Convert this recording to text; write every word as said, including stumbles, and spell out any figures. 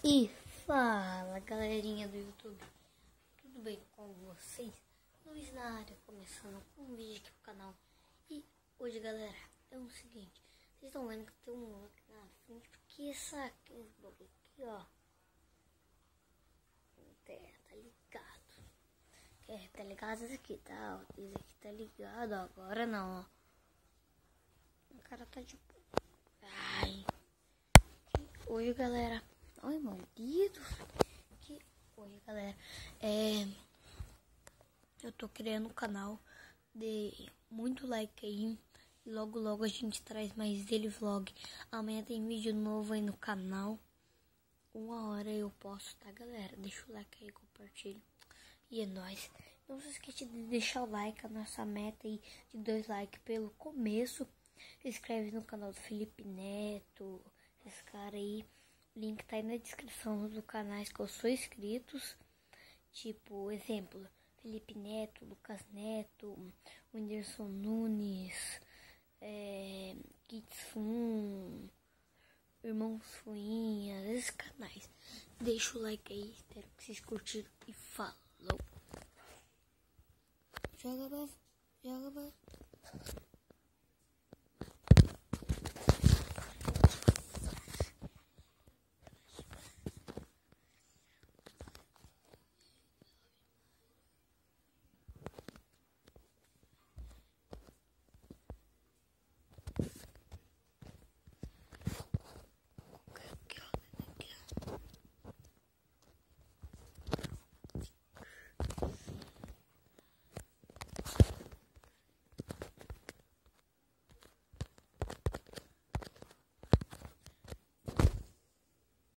E fala, galerinha do YouTube, tudo bem com vocês? Luiz na área, começando com um vídeo aqui pro canal. E hoje, galera, é o seguinte, vocês estão vendo que tem um aqui na frente, porque essa aqui, esse bagulho aqui, ó, é, tá ligado, é, tá ligado esse aqui, tá, ó, esse aqui tá ligado, ó, agora não, ó, o cara tá de ai, hoje, galera, ai, maldito, que hoje, galera, é, eu tô criando um canal, de muito like aí, e logo logo a gente traz mais dele vlog. Amanhã tem vídeo novo aí no canal, uma hora eu posto, tá, galera? Deixa o like aí, compartilha, e é nóis. Não se esqueça de deixar o like, a nossa meta aí de dois likes pelo começo. Se inscreve no canal do Felipe Neto, esse cara aí. O link tá aí na descrição do canais que eu sou inscritos. Tipo, exemplo, Felipe Neto, Lucas Neto, Whindersson Nunes, é, Kitsum, Irmão Suinha, esses canais. Deixa o like aí, espero que vocês curtiram e falou. Joga, joga,